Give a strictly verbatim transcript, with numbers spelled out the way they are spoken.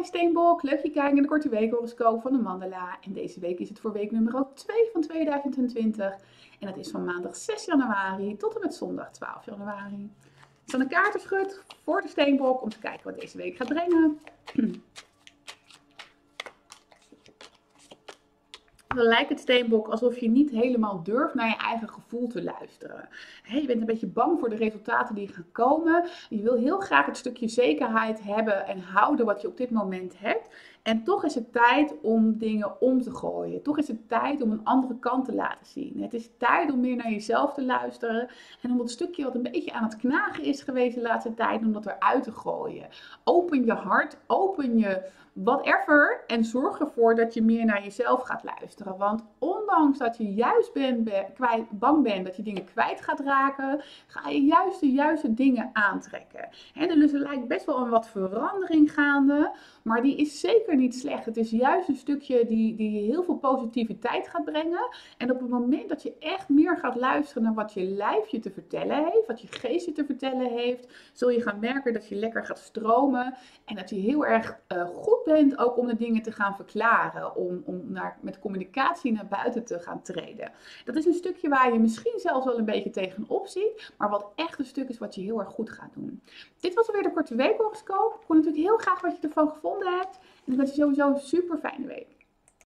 Steenbok, leuk je kijkt naar de korte weekhoroscoop van de Mandala. En deze week is het voor week nummer twee van tweeduizend twintig. En dat is van maandag zes januari tot en met zondag twaalf januari. Ik zal een kaartenschud voor de Steenbok om te kijken wat deze week gaat brengen. Dan lijkt het Steenbok alsof je niet helemaal durft naar je eigen gevoel te luisteren. He, je bent een beetje bang voor de resultaten die gaan komen. Je wil heel graag het stukje zekerheid hebben en houden wat je op dit moment hebt. En toch is het tijd om dingen om te gooien. Toch is het tijd om een andere kant te laten zien. Het is tijd om meer naar jezelf te luisteren. En om het stukje wat een beetje aan het knagen is geweest de laatste tijd, om dat eruit te gooien. Open je hart, open je whatever en zorg ervoor dat je meer naar jezelf gaat luisteren. Want ondanks dat je juist ben, ben, kwijt, bang bent dat je dingen kwijt gaat raken, ga je juist de juiste dingen aantrekken. En dus er lijkt best wel een wat verandering gaande, maar die is zeker niet slecht. Het is juist een stukje die, die je heel veel positiviteit gaat brengen. En op het moment dat je echt meer gaat luisteren naar wat je lijf je te vertellen heeft, wat je geest je te vertellen heeft, zul je gaan merken dat je lekker gaat stromen en dat je heel erg uh, goed bent ook om de dingen te gaan verklaren, om, om naar, met communicatie naar buiten te gaan treden. Dat is een stukje waar je misschien zelfs wel een beetje tegenop ziet, maar wat echt een stuk is wat je heel erg goed gaat doen. Dit was alweer de korte weekhoroscoop. Ik hoor natuurlijk heel graag wat je ervan gevonden hebt en ik wens je sowieso een super fijne week.